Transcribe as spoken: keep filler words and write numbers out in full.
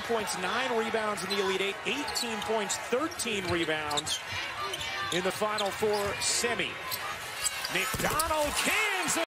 points, nine rebounds in the Elite Eight, eighteen points, thirteen rebounds in the Final Four semi. McDonald, Kansas.